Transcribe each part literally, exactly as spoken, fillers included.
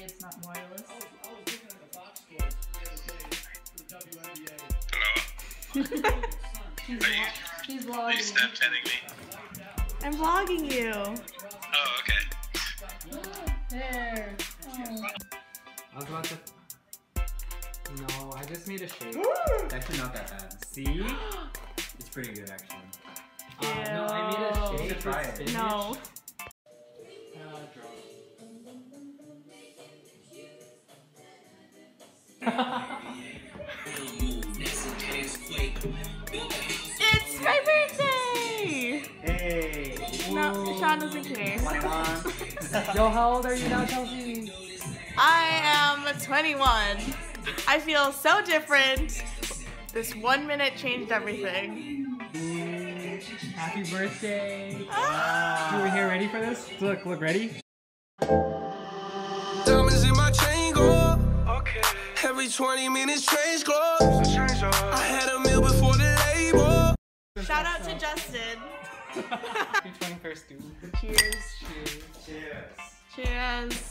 it's not wireless. I was, I was looking at the box scores the other day for the W N B A. Hello? She's, Are you, she's are you vlogging. Snapchatting me? I'm vlogging you. Oh, okay. There. Oh. I was about to. No, I just made a shake. It's actually not that bad. See? It's pretty good actually. Uh, no, I made a shake. Try it. No. It's my birthday! Hey! No, Sean doesn't care. twenty-one. Yo, how old are you now, Chelsea? I am twenty-one. I feel so different. This one minute changed everything. Happy birthday! Ah. You were here ready for this? Look, look, ready? Diamonds in my chain go. Okay. Every twenty minutes change clothes. I had a meal before the label. Shout out to Justin. Happy twenty-first, dude. Cheers. Cheers. Cheers. Cheers.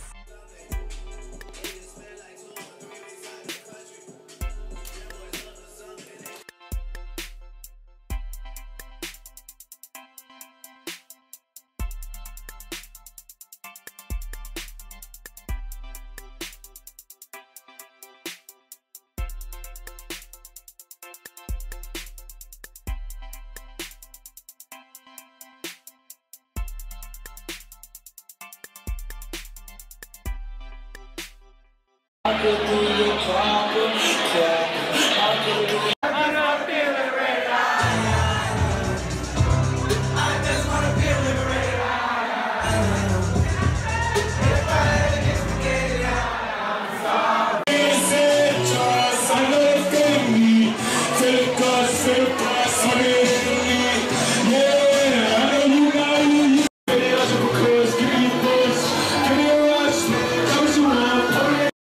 I could do your problem, I'm not feeling right now. I just wanna feel liberated. If I ever get spaghetti out, this is just understand me. Take us, take us, honey. Yeah, I know you got you. Because give me a push, give me a rush, come as you want.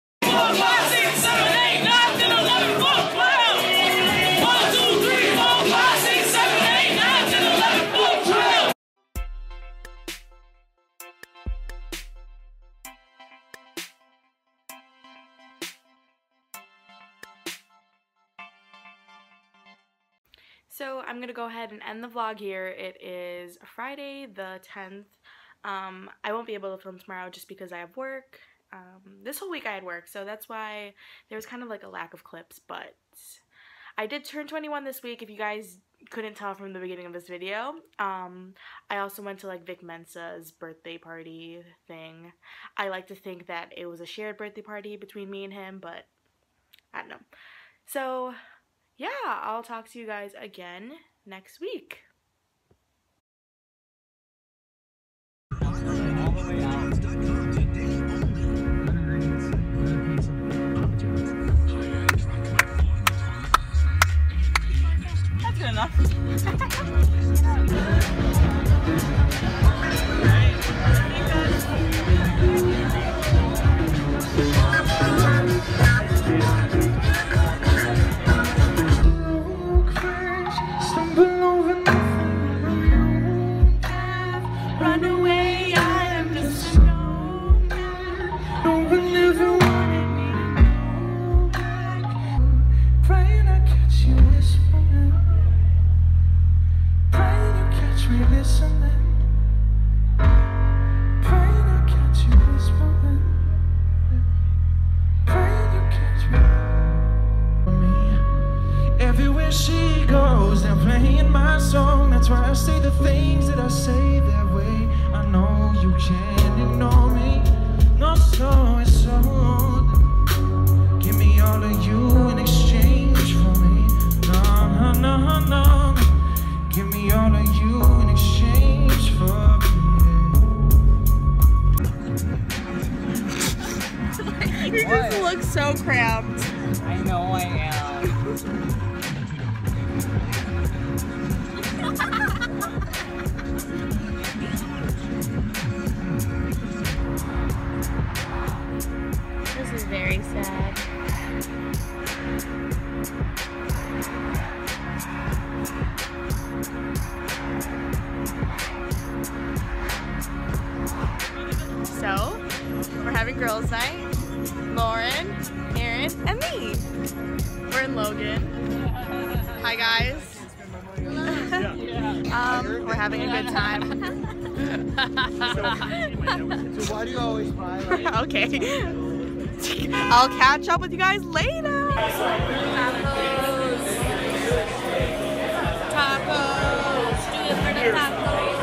So I'm gonna go ahead and end the vlog here. It is Friday the tenth. Um, I won't be able to film tomorrow just because I have work. Um, this whole week I had work, so that's why there was kind of like a lack of clips, but I did turn twenty-one this week, if you guys couldn't tell from the beginning of this video. Um, I also went to like Vic Mensa's birthday party thing. I like to think that it was a shared birthday party between me and him, but I don't know. So yeah, I'll talk to you guys again next week. That's good enough. Run away, I am just a no. No one ever wanted me to go back. Praying I catch you whispering. Praying you catch me listening. Praying I catch you whispering. Praying you catch me. Everywhere she goes, they're playing my song. That's why I say the things that I say that way. I know you can't ignore me. No, so it's so. Give me all of you in exchange for me. No, no, no, no. Give me all of you in exchange for me. You just look so cramped. I know I am. This is very sad. So, We're having girls' night. Lauren, Aaron, and me. We're in Logan. Hi guys. um, we're having a good time. So why do you always buy like Okay. I'll catch up with you guys later. Tacos. Tacos. Do it for the tacos.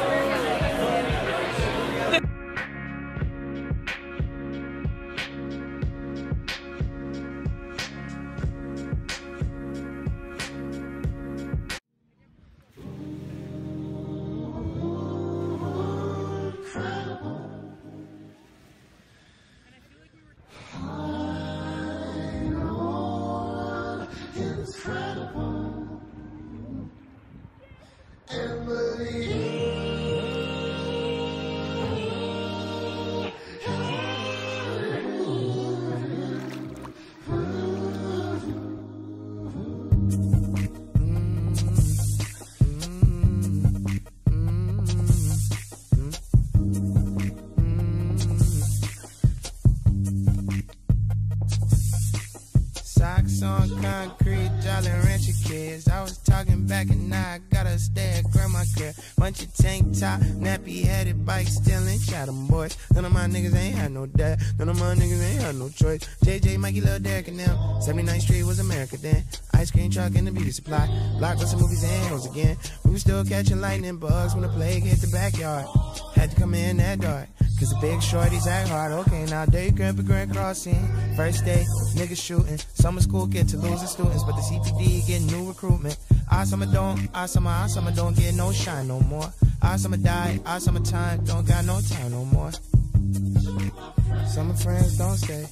Socks on concrete, Jolly Rancher kids. I was talking back and now I gotta stay at grandma crib. Bunch of tank top, nappy headed bike stealing, Chatham boys. None of my niggas ain't had no dad. None of my niggas ain't had no choice. J J, Mikey, Lil Derek and them. seventy-ninth Street was America then. Ice cream truck and the beauty supply. Blockbuster movies and heroes again. We was still catching lightning bugs when the plague hit the backyard. Had to come in that dark. Cause the big shorties act hard. Okay, now day grandpa grand crossing. First day, niggas shooting. Summer school get to losing students, but the C P D get new recruitment. Our summer don't, our summer, our summer don't get no shine no more. Our summer die, our summer time don't got no time no more. Summer friends don't stay.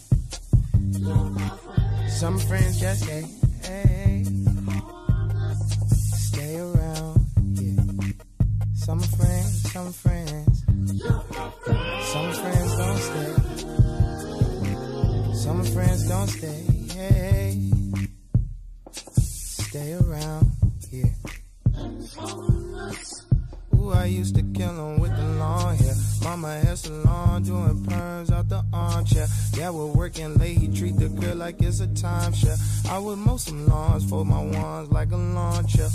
Summer friends just stay. Hey, stay around, yeah. Summer friends, summer friends. Some friends don't stay. Some friends don't stay. Hey, stay around here. Ooh, I used to kill 'em with the long hair. Mama hair salon doing perms out the armchair. Yeah, we're working late. He treat the girl like it's a timeshare. I would mow some lawns, fold my wands like a lawn chair.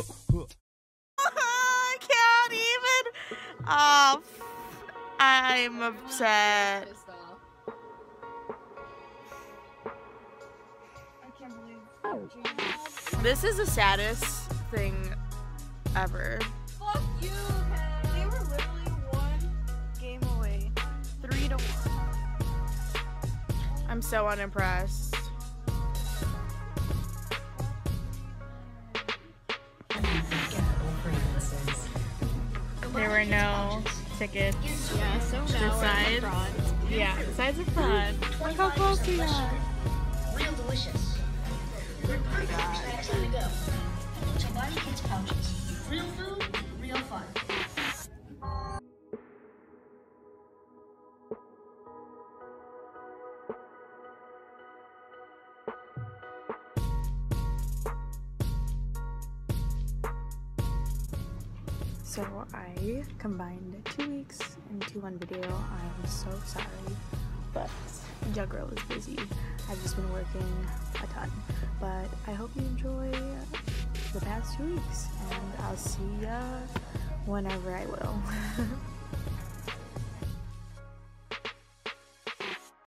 I can't even. Oh. I'm upset. This is the saddest thing ever. Fuck you, Ken. They were literally one game away. Three to one. I'm so unimpressed. There were no tickets. Yeah, so now The we're sides? in front. Yeah, the sides are fun. Look how close we are. Real delicious. We're perfect for snacks on the go. So buy the kids pouches. Real food, real fun. So I combined two weeks into one video. I'm so sorry, but Jug Girl is busy. I've just been working a ton, but I hope you enjoy the past two weeks, and I'll see ya whenever I will.